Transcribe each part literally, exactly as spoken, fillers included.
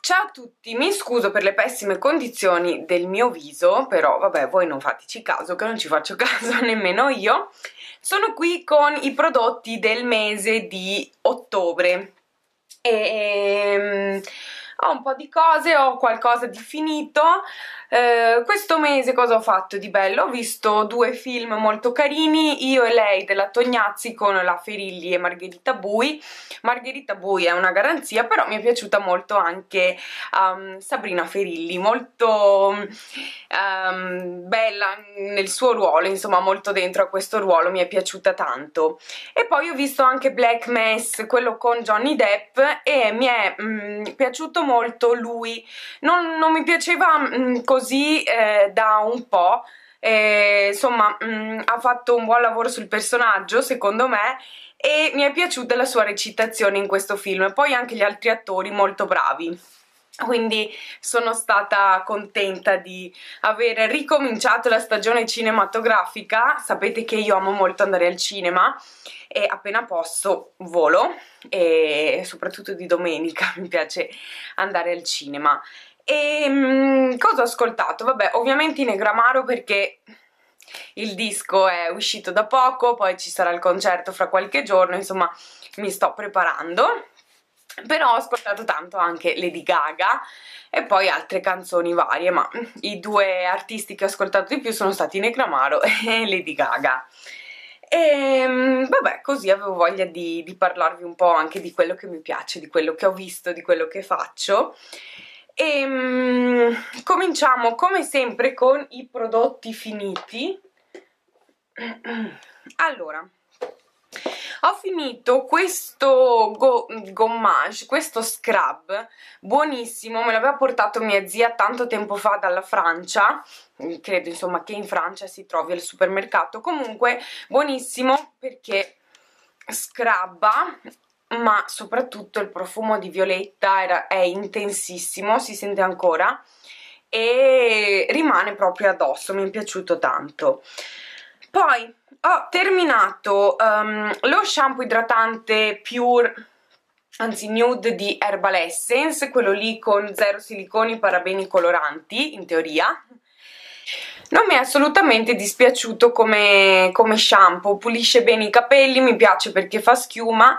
Ciao a tutti, mi scuso per le pessime condizioni del mio viso, però vabbè, voi non fateci caso, che non ci faccio caso nemmeno io. Sono qui con i prodotti del mese di ottobre e ho un po' di cose, ho qualcosa di finito. Eh, questo mese cosa ho fatto di bello? Ho visto due film molto carini, Io e lei della Tognazzi con la Ferilli e Margherita Bui. Margherita Bui è una garanzia, però mi è piaciuta molto anche um, Sabrina Ferilli, molto um, bella nel suo ruolo, insomma molto dentro a questo ruolo, mi è piaciuta tanto. E poi ho visto anche Black Mass, quello con Johnny Depp, e mi è mm, piaciuto molto lui. Non, non mi piaceva mm, così eh, da un po', eh, insomma mm, ha fatto un buon lavoro sul personaggio secondo me e mi è piaciuta la sua recitazione in questo film, e poi anche gli altri attori molto bravi. Quindi sono stata contenta di aver ricominciato la stagione cinematografica. Sapete che io amo molto andare al cinema e appena posso volo, e soprattutto di domenica mi piace andare al cinema. E mh, cosa ho ascoltato? Vabbè, ovviamente Negramaro, perché il disco è uscito da poco, poi ci sarà il concerto fra qualche giorno, insomma mi sto preparando. Però ho ascoltato tanto anche Lady Gaga e poi altre canzoni varie, ma i due artisti che ho ascoltato di più sono stati Negramaro e Lady Gaga. E vabbè, così avevo voglia di, di parlarvi un po' anche di quello che mi piace, di quello che ho visto, di quello che faccio. E um, cominciamo come sempre con i prodotti finiti. Allora, ho finito questo go gommage, questo scrub buonissimo, me l'aveva portato mia zia tanto tempo fa dalla Francia, credo insomma che in Francia si trovi al supermercato. Comunque buonissimo perché scrubba, ma soprattutto il profumo di violetta era, è intensissimo, si sente ancora e rimane proprio addosso, mi è piaciuto tanto. Poi ho terminato um, lo shampoo idratante Pure, anzi Nude di Herbal Essence, quello lì con zero siliconi, parabeni, coloranti, in teoria. Non mi è assolutamente dispiaciuto come, come shampoo, pulisce bene i capelli, mi piace perché fa schiuma.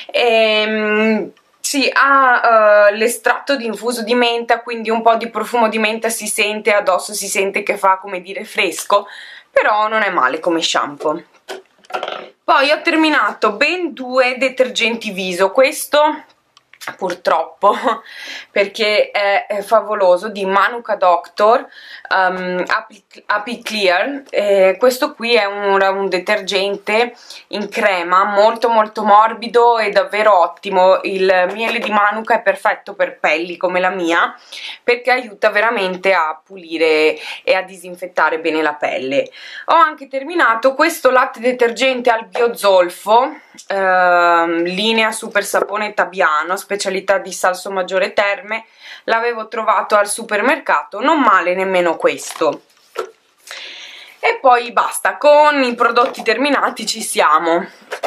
E, sì, ha uh, l'estratto di infuso di menta, quindi un po' di profumo di menta si sente addosso, si sente che fa, come dire, fresco, però non è male come shampoo. Poi ho terminato ben due detergenti viso, questo purtroppo perché è, è favoloso, di Manuka Doctor, um, Happy Clear. Eh, questo qui è un, un detergente in crema molto molto morbido e davvero ottimo. Il miele di Manuka è perfetto per pelli come la mia, perché aiuta veramente a pulire e a disinfettare bene la pelle. Ho anche terminato questo latte detergente al biozolfo, eh, linea super sapone Tabiano, specialità di Salso Maggiore Terme. L'avevo trovato al supermercato, non male nemmeno questo. E poi basta, con i prodotti terminati ci siamo.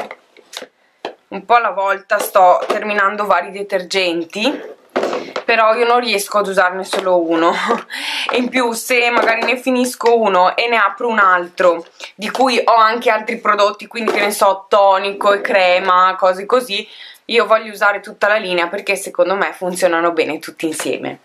Un po' alla volta sto terminando vari detergenti, però io non riesco ad usarne solo uno. E in più, se magari ne finisco uno e ne apro un altro di cui ho anche altri prodotti, quindi che ne so, tonico e crema, cose così, io voglio usare tutta la linea perché secondo me funzionano bene tutti insieme.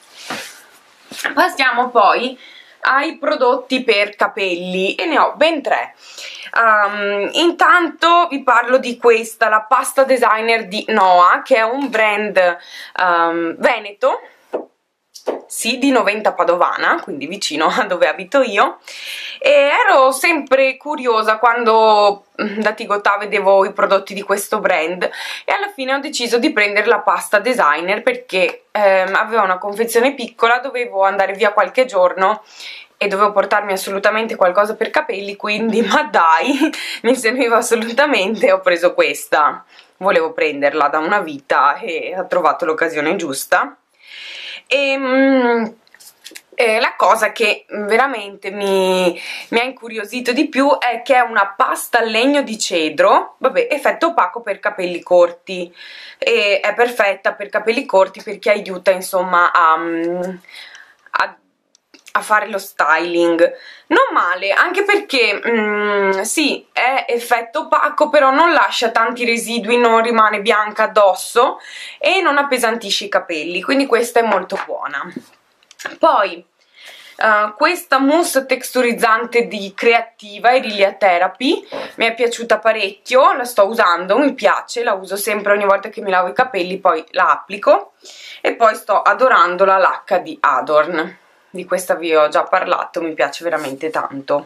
Passiamo poi ai prodotti per capelli e ne ho ben tre. Um, intanto vi parlo di questa, la pasta designer di Noa, che è un brand um, veneto, sì, di Noventa Padovana, quindi vicino a dove abito io, e ero sempre curiosa quando da Tigotà vedevo i prodotti di questo brand e alla fine ho deciso di prendere la pasta designer perché ehm, aveva una confezione piccola, dovevo andare via qualche giorno e dovevo portarmi assolutamente qualcosa per capelli, quindi ma dai, mi serviva assolutamente, ho preso questa. Volevo prenderla da una vita e ho trovato l'occasione giusta. E, mm, E la cosa che veramente mi, mi ha incuriosito di più è che è una pasta a legno di cedro, vabbè, effetto opaco per capelli corti, e è perfetta per capelli corti perché aiuta insomma a, a, a fare lo styling. Non male, anche perché mm, sì, è effetto opaco, però non lascia tanti residui, non rimane bianca addosso e non appesantisce i capelli, quindi questa è molto buona. Poi Uh, questa mousse texturizzante di Creativa, Irilia Therapy, mi è piaciuta parecchio, la sto usando, mi piace, la uso sempre ogni volta che mi lavo i capelli, poi la applico. E poi sto adorando la lacca di Adorn, di questa vi ho già parlato, mi piace veramente tanto.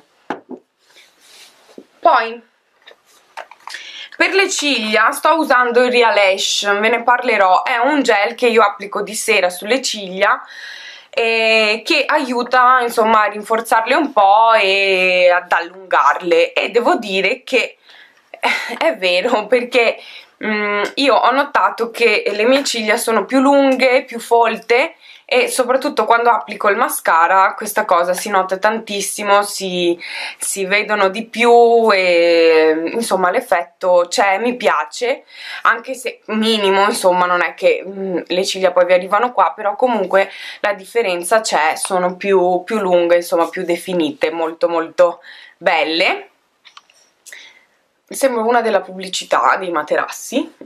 Poi per le ciglia sto usando il Real Lash, ve ne parlerò, è un gel che io applico di sera sulle ciglia, e che aiuta insomma a rinforzarle un po' e ad allungarle, e devo dire che è vero, perché mm, io ho notato che le mie ciglia sono più lunghe, più folte, e soprattutto quando applico il mascara questa cosa si nota tantissimo, si, si vedono di più e insomma l'effetto c'è, mi piace, anche se minimo, insomma non è che mh, le ciglia poi vi arrivano qua, però comunque la differenza c'è, sono più, più lunghe, insomma più definite, molto molto belle. Sembra una della pubblicità dei materassi.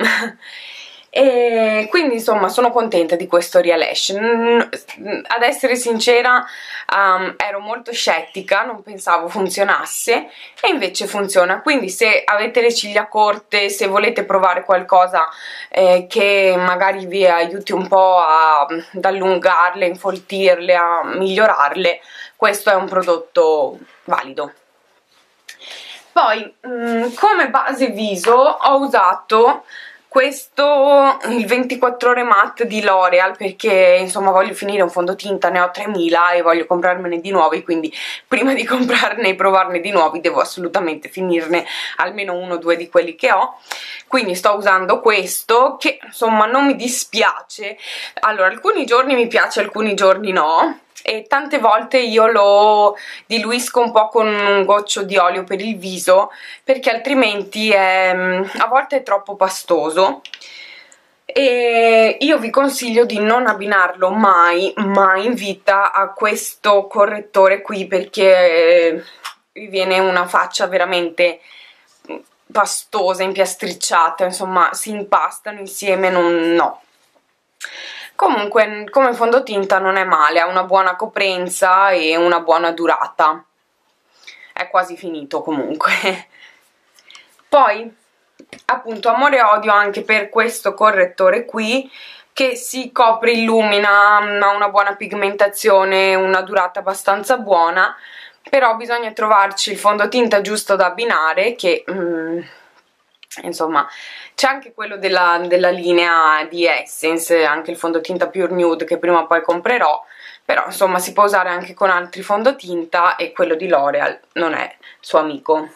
E quindi insomma sono contenta di questo Real Lash. Ad essere sincera um, ero molto scettica, non pensavo funzionasse, e invece funziona. Quindi se avete le ciglia corte, se volete provare qualcosa eh, che magari vi aiuti un po' a, ad allungarle, infoltirle, a migliorarle, questo è un prodotto valido. Poi mh, come base viso ho usato questo, il ventiquattro ore matte di L'Oreal, perché insomma voglio finire un fondotinta, ne ho tremila e voglio comprarmene di nuovi, quindi prima di comprarne e provarne di nuovi devo assolutamente finirne almeno uno o due di quelli che ho. Quindi sto usando questo, che insomma non mi dispiace. Allora, alcuni giorni mi piace, alcuni giorni no, e tante volte io lo diluisco un po' con un goccio di olio per il viso, perché altrimenti è, a volte è troppo pastoso, e io vi consiglio di non abbinarlo mai, mai in vita a questo correttore qui, perché vi viene una faccia veramente pastosa, impiastricciata, insomma si impastano insieme, non, no. Comunque come fondotinta non è male, ha una buona coprenza e una buona durata, è quasi finito comunque. Poi appunto amore e odio anche per questo correttore qui, che si copre, illumina, ha una buona pigmentazione, una durata abbastanza buona, però bisogna trovarci il fondotinta giusto da abbinare, che mm, insomma c'è anche quello della, della linea di Essence, anche il fondotinta Pure Nude che prima o poi comprerò, però insomma si può usare anche con altri fondotinta, e quello di L'Oreal non è suo amico.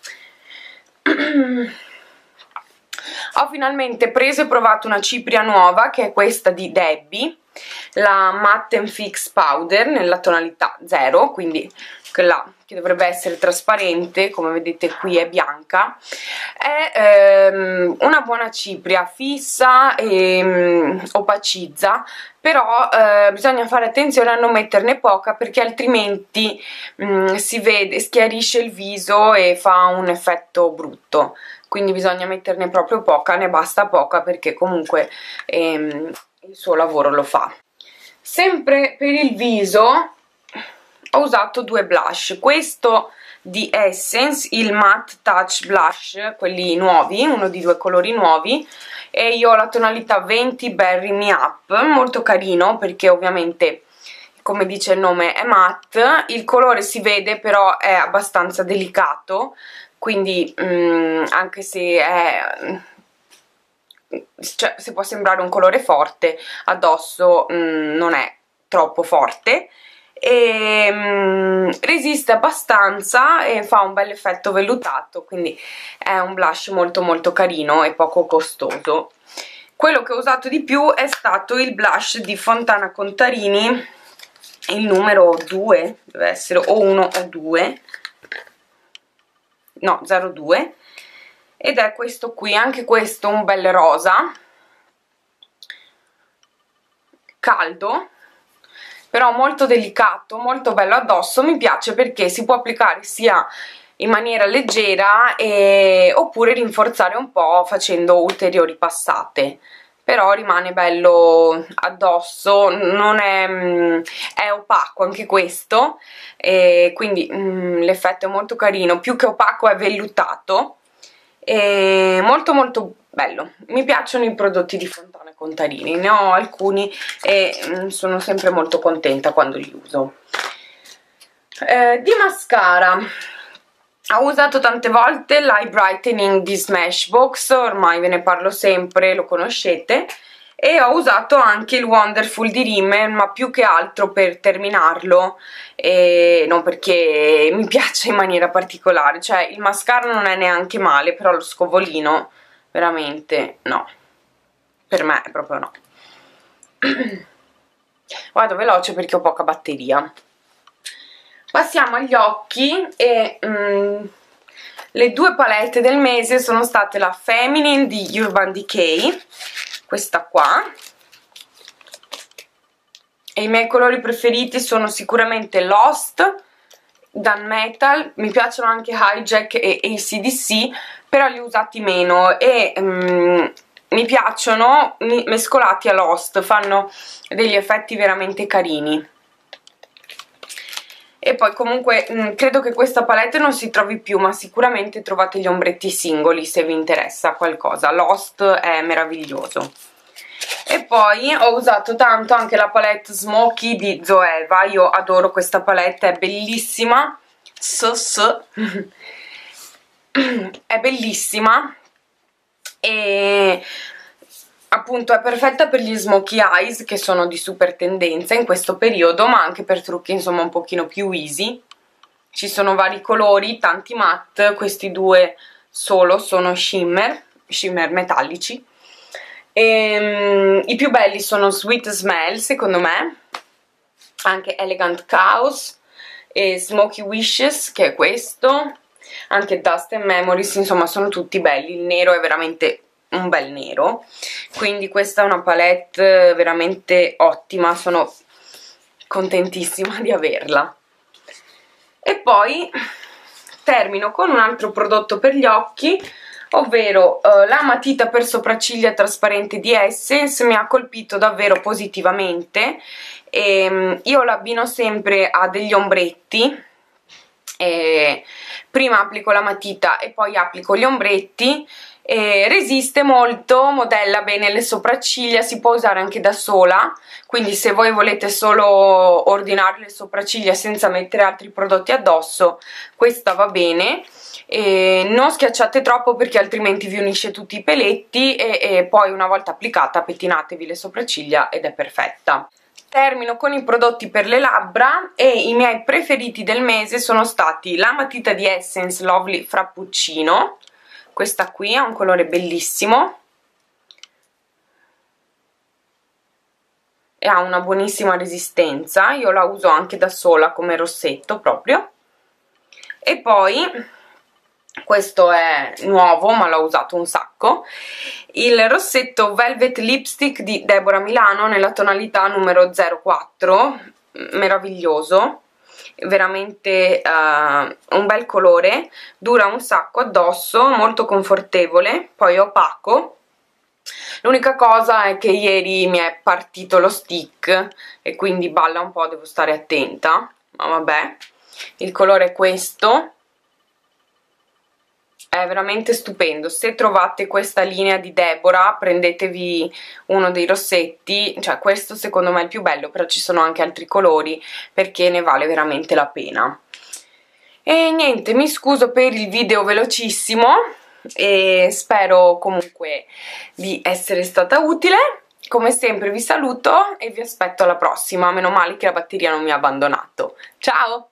Ho finalmente preso e provato una cipria nuova, che è questa di Debbie, la Matte and Fix Powder nella tonalità zero, quindi quella che dovrebbe essere trasparente, come vedete qui è bianca. È ehm, una buona cipria, fissa e um, opacizza, però eh, bisogna fare attenzione a non metterne poca, perché altrimenti um, si vede, schiarisce il viso e fa un effetto brutto. Quindi bisogna metterne proprio poca, ne basta poca, perché comunque ehm, il suo lavoro lo fa. Sempre per il viso ho usato due blush, questo di Essence, il Matte Touch Blush, quelli nuovi, uno di due colori nuovi, e io ho la tonalità venti Berry Me Up, molto carino perché ovviamente, come dice il nome, è matte, il colore si vede però è abbastanza delicato, quindi mh, anche se è... cioè, se può sembrare un colore forte, addosso mh, non è troppo forte, e um, resiste abbastanza e fa un bel effetto vellutato, quindi è un blush molto molto carino e poco costoso. Quello che ho usato di più è stato il blush di Fontana Contarini, il numero due, deve essere o uno o due, no, zero due, ed è questo qui, anche questo un bel rosa, caldo, però molto delicato, molto bello addosso. Mi piace perché si può applicare sia in maniera leggera e, oppure rinforzare un po' facendo ulteriori passate, però rimane bello addosso, non è, è opaco anche questo, e quindi mm, l'effetto è molto carino, più che opaco è vellutato, e molto molto bello. Mi piacciono i prodotti di Fontana Contarini, ne ho alcuni e mm, sono sempre molto contenta quando li uso. Eh, di mascara ho usato tante volte l'Eye Brightening di Smashbox, ormai ve ne parlo sempre, lo conoscete, e ho usato anche il Wonderful di Rimmel, ma più che altro per terminarlo, e non perché mi piace in maniera particolare. Cioè il mascara non è neanche male, però lo scovolino veramente no, per me proprio no. Vado veloce perché ho poca batteria. Passiamo agli occhi e mm, le due palette del mese sono state la Feminine di Urban Decay, questa qua, e i miei colori preferiti sono sicuramente Lost, Gunmetal, mi piacciono anche Hijack e A C D C, però li ho usati meno e mm, mi piacciono mescolati a Lost, fanno degli effetti veramente carini. E poi comunque mh, credo che questa palette non si trovi più, ma sicuramente trovate gli ombretti singoli se vi interessa qualcosa. Lost è meraviglioso. E poi ho usato tanto anche la palette Smoky di Zoeva. Io adoro questa palette, è bellissima. S -s. È bellissima e appunto è perfetta per gli smokey eyes, che sono di super tendenza in questo periodo, ma anche per trucchi insomma un pochino più easy. Ci sono vari colori, tanti matte, questi due solo sono shimmer, shimmer metallici. E, um, i più belli sono Sweet Smell secondo me, anche Elegant Chaos e Smoky Wishes, che è questo, anche Dust and Memories, insomma sono tutti belli. Il nero è veramente un bel nero, quindi questa è una palette veramente ottima, sono contentissima di averla. E poi termino con un altro prodotto per gli occhi, ovvero uh, la matita per sopracciglia trasparente di Essence. Mi ha colpito davvero positivamente e um, io l'abbino sempre a degli ombretti. E prima applico la matita e poi applico gli ombretti. E resiste molto, modella bene le sopracciglia, si può usare anche da sola, quindi se voi volete solo ordinare le sopracciglia senza mettere altri prodotti addosso, questa va bene. E non schiacciate troppo perché altrimenti vi unisce tutti i peletti e, e poi una volta applicata pettinatevi le sopracciglia ed è perfetta. Termino con i prodotti per le labbra e i miei preferiti del mese sono stati la matita di Essence Lovely Frappuccino. Questa qui ha un colore bellissimo e ha una buonissima resistenza, io la uso anche da sola come rossetto proprio. E poi questo è nuovo ma l'ho usato un sacco, il rossetto Velvet Lipstick di Deborah Milano nella tonalità numero zero quattro, meraviglioso, veramente uh, un bel colore, dura un sacco addosso, molto confortevole, poi è opaco. L'unica cosa è che ieri mi è partito lo stick e quindi balla un po', devo stare attenta, ma vabbè. Il colore è questo, è veramente stupendo. Se trovate questa linea di Deborah prendetevi uno dei rossetti, cioè questo secondo me è il più bello, però ci sono anche altri colori perché ne vale veramente la pena. E niente, mi scuso per il video velocissimo e spero comunque di essere stata utile. Come sempre vi saluto e vi aspetto alla prossima, meno male che la batteria non mi ha abbandonato. Ciao!